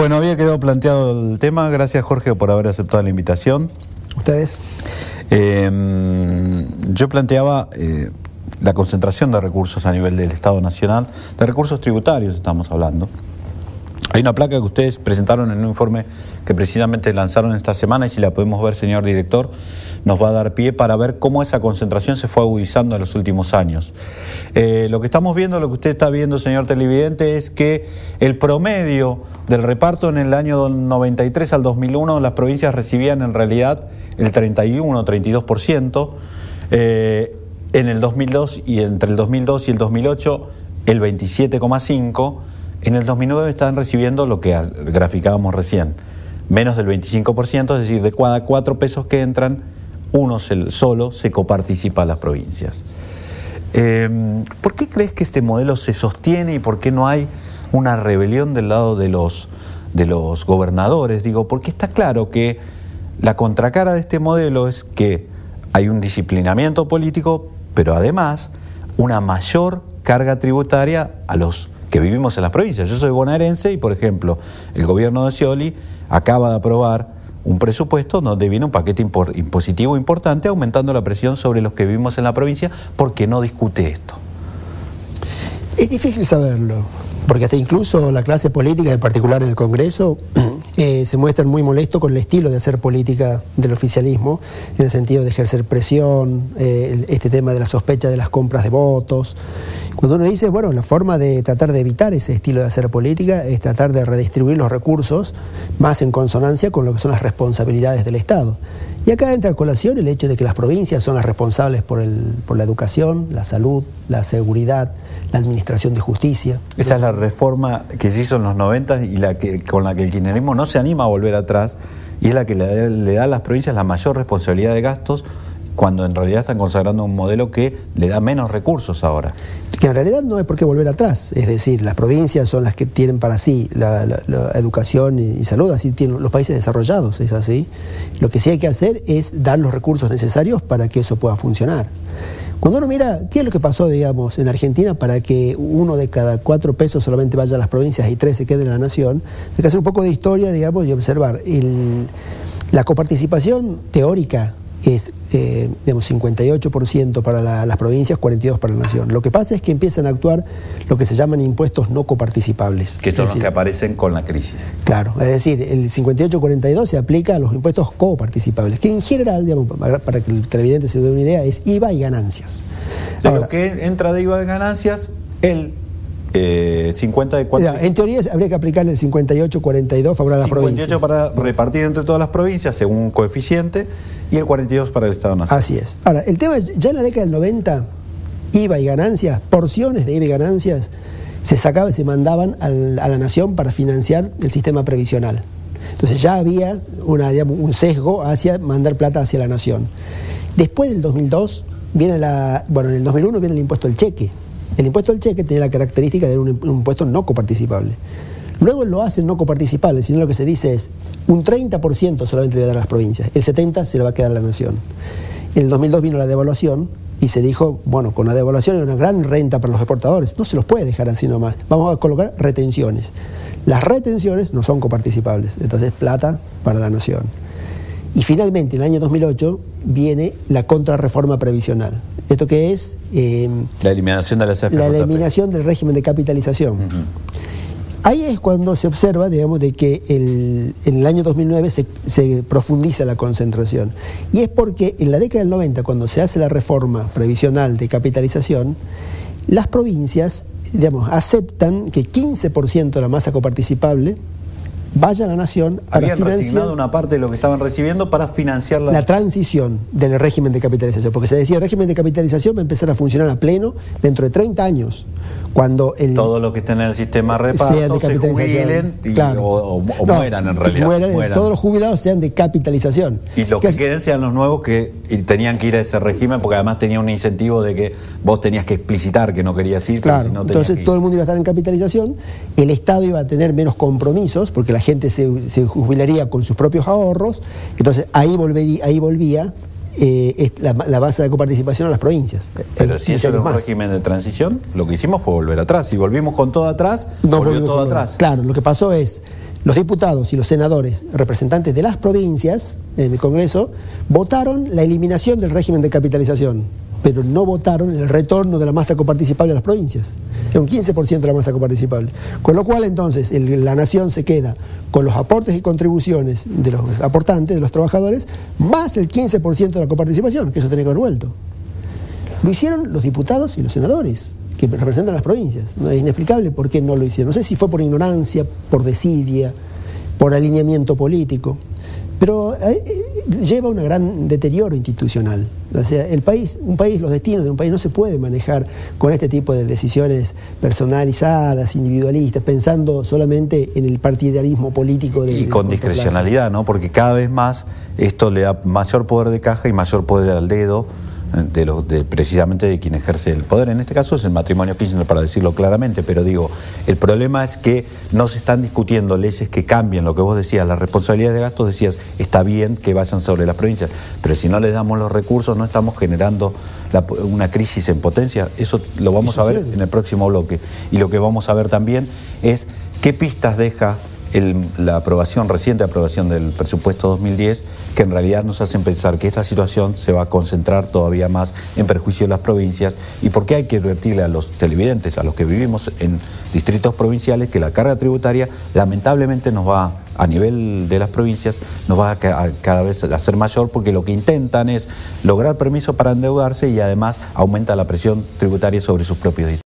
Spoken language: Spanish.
Bueno, había quedado planteado el tema. Gracias, Jorge, por haber aceptado la invitación. ¿Ustedes? Yo planteaba la concentración de recursos a nivel del Estado Nacional, de recursos tributarios estamos hablando. Hay una placa que ustedes presentaron en un informe que precisamente lanzaron esta semana, y si la podemos ver, señor director, nos va a dar pie para ver cómo esa concentración se fue agudizando en los últimos años. Lo que estamos viendo, lo que usted está viendo, señor televidente, es que el promedio del reparto en el año 93 al 2001, las provincias recibían en realidad el 32%, en el 2002 y entre el 2002 y el 2008 el 27,5%, en el 2009 están recibiendo lo que graficábamos recién, menos del 25%, es decir, de cada 4 pesos que entran, uno solo se coparticipa a las provincias. ¿Por qué crees que este modelo se sostiene y por qué no hay una rebelión del lado de los gobernadores? Digo, porque está claro que la contracara de este modelo es que hay un disciplinamiento político, pero además una mayor carga tributaria a los que vivimos en las provincias. Yo soy bonaerense y, por ejemplo, el gobierno de Scioli acaba de aprobar un presupuesto donde viene un paquete impositivo importante, aumentando la presión sobre los que vivimos en la provincia, porque no discute esto. Es difícil saberlo, porque hasta incluso la clase política, en particular en el Congreso, se muestran muy molestos con el estilo de hacer política del oficialismo, en el sentido de ejercer presión, este tema de la sospecha de las compras de votos. Cuando uno dice, bueno, la forma de tratar de evitar ese estilo de hacer política es tratar de redistribuir los recursos más en consonancia con lo que son las responsabilidades del Estado. Y acá entra a colación el hecho de que las provincias son las responsables por la educación, la salud, la seguridad, la administración de justicia. Esa es la reforma que se hizo en los 90 y con la que el kirchnerismo no se anima a volver atrás, y es la que le da a las provincias la mayor responsabilidad de gastos, cuando en realidad están consagrando un modelo que le da menos recursos ahora. Que en realidad no hay por qué volver atrás, es decir, las provincias son las que tienen para sí la educación y salud, así tienen los países desarrollados, es así. Lo que sí hay que hacer es dar los recursos necesarios para que eso pueda funcionar. Cuando uno mira qué es lo que pasó, digamos, en Argentina para que 1 de cada 4 pesos solamente vaya a las provincias y 3 se queden en la nación, hay que hacer un poco de historia, digamos, y observar. La coparticipación teórica es, digamos, 58% para las provincias, 42% para la nación. Lo que pasa es que empiezan a actuar lo que se llaman impuestos no coparticipables. Que son los que aparecen con la crisis. Claro, es decir, el 58-42 se aplica a los impuestos coparticipables, que en general, digamos, para que el televidente se dé una idea, es IVA y ganancias. Ahora, lo que entra de IVA y ganancias, el 50 de 4. En teoría habría que aplicar el 58-42 favorable a las provincias. 58 para repartir entre todas las provincias según un coeficiente y el 42 para el Estado Nacional. Así es. Ahora, el tema es, ya en la década del 90, IVA y ganancias, porciones de IVA y ganancias, se sacaban y se mandaban a la nación para financiar el sistema previsional. Entonces ya había un sesgo hacia mandar plata hacia la nación. Después del 2002, en el 2001 viene el impuesto del cheque. El impuesto del cheque tiene la característica de un impuesto no coparticipable. Luego lo hacen no coparticipable, sino lo que se dice es un 30% solamente le va a dar a las provincias, el 70% se le va a quedar a la nación. En el 2002 vino la devaluación y se dijo, bueno, con la devaluación hay una gran renta para los exportadores, no se los puede dejar así nomás, vamos a colocar retenciones. Las retenciones no son coparticipables, entonces plata para la nación. Y finalmente, en el año 2008, viene la contrarreforma previsional. ¿Esto qué es? La eliminación de la CFJP. La eliminación del régimen de capitalización. Ahí es cuando se observa, digamos, de que en el año 2009 se profundiza la concentración. Y es porque en la década del 90, cuando se hace la reforma previsional de capitalización, las provincias, digamos, aceptan que 15% de la masa coparticipable vaya a la nación para financiar. Habían resignado una parte de lo que estaban recibiendo para financiar la transición del régimen de capitalización, porque se decía el régimen de capitalización va a empezar a funcionar a pleno dentro de 30 años, cuando todo lo que estén en el sistema de reparto se jubilen o mueran en realidad. Todos los jubilados sean de capitalización. Y los que queden sean los nuevos que tenían que ir a ese régimen, porque además tenía un incentivo de que vos tenías que explicitar que no querías ir. Claro, si no entonces todo el mundo iba a estar en capitalización, el Estado iba a tener menos compromisos, porque la gente se jubilaría con sus propios ahorros, entonces ahí volvía la base de coparticipación a las provincias. Pero si eso era un régimen de transición, lo que hicimos fue volver atrás. Si volvimos con todo atrás, volvió todo atrás. Claro, lo que pasó es, los diputados y los senadores, representantes de las provincias en el Congreso, votaron la eliminación del régimen de capitalización, pero no votaron el retorno de la masa coparticipable a las provincias. Es un 15% de la masa coparticipable. Con lo cual, entonces, la nación se queda con los aportes y contribuciones de los aportantes, de los trabajadores, más el 15% de la coparticipación, que eso tenía que haber vuelto. Lo hicieron los diputados y los senadores, que representan las provincias. ¿No? Es inexplicable por qué no lo hicieron. No sé si fue por ignorancia, por desidia, por alineamiento político, pero lleva un gran deterioro institucional. O sea, los destinos de un país no se puede manejar con este tipo de decisiones personalizadas, individualistas, pensando solamente en el partidarismo político. Y con discrecionalidad, ¿no? Porque cada vez más esto le da mayor poder de caja y mayor poder al dedo precisamente de quien ejerce el poder. En este caso es el matrimonio Kirchner, para decirlo claramente, pero digo, el problema es que no se están discutiendo leyes que cambien lo que vos decías, las responsabilidades de gastos. Decías, está bien que vayan sobre las provincias, pero si no les damos los recursos no estamos generando una crisis en potencia. Eso lo vamos a ver en el próximo bloque. Y lo que vamos a ver también es qué pistas deja la reciente aprobación del presupuesto 2010, que en realidad nos hacen pensar que esta situación se va a concentrar todavía más en perjuicio de las provincias, y por qué hay que advertirle a los televidentes, a los que vivimos en distritos provinciales, que la carga tributaria lamentablemente nos va, a nivel de las provincias, nos va a cada vez a ser mayor, porque lo que intentan es lograr permiso para endeudarse y además aumenta la presión tributaria sobre sus propios distritos.